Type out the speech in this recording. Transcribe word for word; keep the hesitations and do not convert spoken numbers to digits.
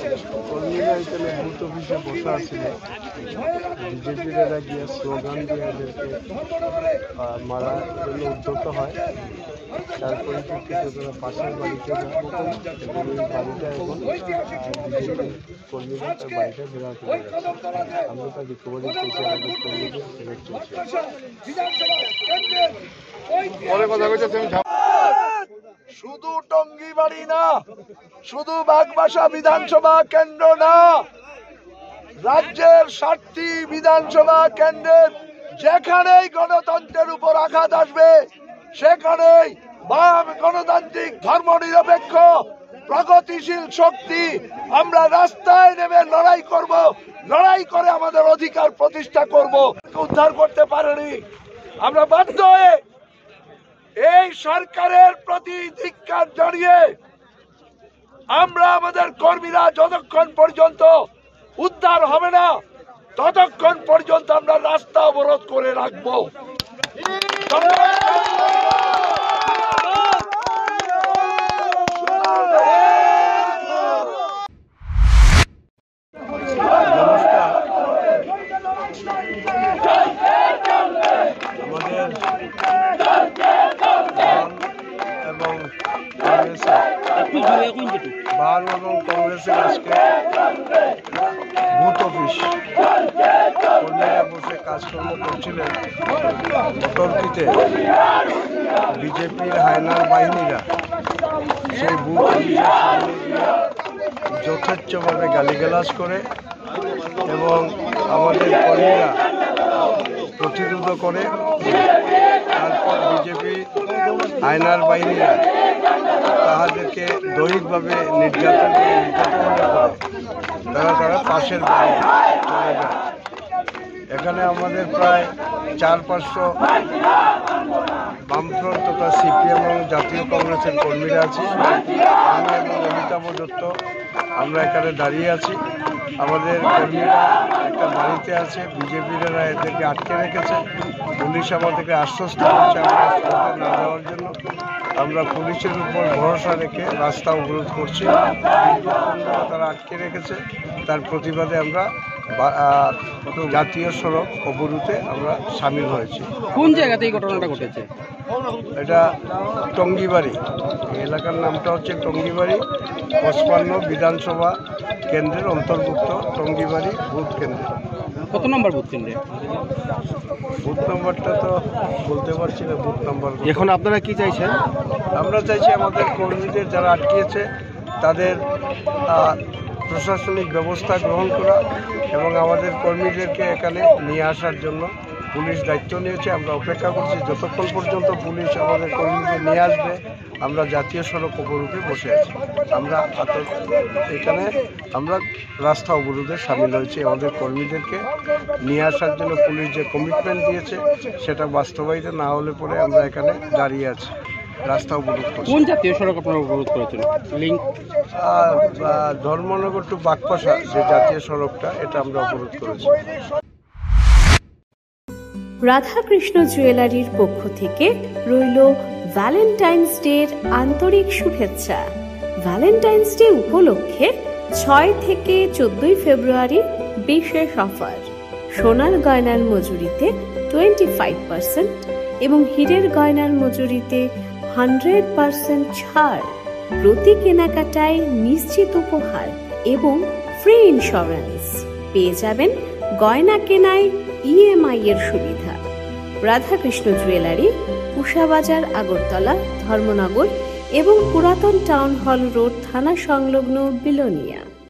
কর্মীরা এখানে বুথ অফিসে বসা ছিল, বিজেপিরা গিয়ে স্লোগান দিয়ে এদেরকে মারার জন্য উদ্যত হয়। তার পরিপ্রেক্ষিতে তারা পাশের বাড়িতে যায় এবং এই বাড়িটা এখন বিজেপি কর্মীরা তার বাড়িটা ঘেরাও করে যাচ্ছে। আমরা তার রিকভারি পেয়েছি, আমাদের কর্মীদের ফেরত চলছে। শুধু টঙ্গিবাড়ি না, শুধু বাগবাসা বিধানসভা কেন্দ্র না, রাজ্যের সাতটি বিধানসভা কেন্দ্রের যেখানেই গণতন্ত্রের উপর আঘাত আসবে সেখানেই বাম গণতান্ত্রিক ধর্মনিরপেক্ষ প্রগতিশীল শক্তি আমরা রাস্তায় নেমে লড়াই করব, লড়াই করে আমাদের অধিকার প্রতিষ্ঠা করব। উদ্ধার করতে পারেনি, আমরা বাধ্য হয়ে এই সরকারের প্রতি ধিক্কার জানিয়ে আমরা আমাদের কর্মীরা যতক্ষণ পর্যন্ত উদ্ধার হবে না ততক্ষণ পর্যন্ত আমরা রাস্তা অবরোধ করে রাখবো। বাম এবং কংগ্রেসের আজকে বুথ অফিস কর্মীরা বসে কাজকর্ম করছিলেন, অতর্কিতে বিজেপির হায়নার বাহিনীরা সেই বুথ অফিসের সামনে গিয়ে যথেচ্ছভাবে গালিগালাজ করে এবং আমাদের কর্মীরা প্রতিরোধ করে। তারপর বিজেপি হায়নার বাহিনীরা তাহাদেরকে দৈহিকভাবে নির্যাতন করে নির্যাতন করে তারা তারা পাশের বাড়ি চলে যায়। এখানে আমাদের প্রায় চার পাঁচশো বামফ্রন্ট তথা সিপিএম এবং জাতীয় কংগ্রেসের কর্মীরা আছি। আমি এবং অমিতাভ দত্ত আমরা এখানে দাঁড়িয়ে আছি। আমাদের কর্মীরা একটা বাড়িতে আছে, বিজেপিরা এদেরকে আটকে রেখেছে। পুলিশ আমাদেরকে আশ্বস্ত করছে আমরা স্পটে না যাওয়ার জন্য। আমরা পুলিশের উপর ভরসা রেখে রাস্তা অবরোধ করছি, কিন্তু তারা আটকে রেখেছে। তার প্রতিবাদে আমরা জাতীয় সড়ক অবরোধে আমরা সামিল হয়েছি। কোন জায়গাতে এই ঘটনাটা ঘটেছে? এটা টঙ্গিবাড়ি, এলাকার নামটা হচ্ছে টঙ্গিবাড়ি, পঁচপান্ন বিধানসভা কেন্দ্রের অন্তর্ভুক্ত টঙ্গিবাড়ি বুথ কেন্দ্র। কত নম্বর বুথ কেন্দ্রে? বুথ নম্বরটা তো বলতে পারছি না। বুথ নম্বর এখন আপনারা কি চাইছেন? আমরা চাইছি আমাদের কর্মীদের যারা আটকিয়েছে তাদের প্রশাসনিক ব্যবস্থা গ্রহণ করা এবং আমাদের কর্মীদেরকে এখানে নিয়ে আসার জন্য পুলিশ দায়িত্ব নিয়েছে। আমরা অপেক্ষা করছি যতক্ষণ পর্যন্ত পুলিশ আমাদের কর্মীদের নিয়ে আসবে। আমরা জাতীয় সড়ক অবরোধে বসে আছি। আমরা এখানে আমরা রাস্তা অবরোধে সামিল হয়েছি। আমাদের কর্মীদেরকে নিয়ে আসার জন্য পুলিশ যে কমিটমেন্ট দিয়েছে সেটা বাস্তবায়িত না হলে পরে আমরা এখানে দাঁড়িয়ে আছি, রাস্তা অবরোধ করছি। কোন জাতীয় সড়ক আপনারা অবরোধ করেছেন? লিঙ্ক ধর্মনগর টু বাগপাশা যে জাতীয় সড়কটা, এটা আমরা অবরোধ করেছি। রাধাকৃষ্ণ জুয়েলারির পক্ষ থেকে রইল ভ্যালেন্টাইন্স ডের আন্তরিক শুভেচ্ছা। ভ্যালেন্টাইন্স ডে উপলক্ষে ছয় থেকে চোদ্দই ফেব্রুয়ারি বিশেষ অফার। সোনার গয়নার মজুরিতে টোয়েন্টি ফাইভ পার্সেন্ট এবং হীরের গয়নার মজুরিতে হান্ড্রেড পার্সেন্ট ছাড়। প্রতি কেনাকাটায় নিশ্চিত উপহার এবং ফ্রি ইন্স্যুরেন্স পেয়ে যাবেন। গয়না কেনায় ইএমআই এর সুবিধা। রাধাকৃষ্ণ জুয়েলারি, উষাবাজার, আগরতলা, ধর্মনগর এবং পুরাতন টাউন হল রোড, থানা সংলগ্ন বিলোনিয়া।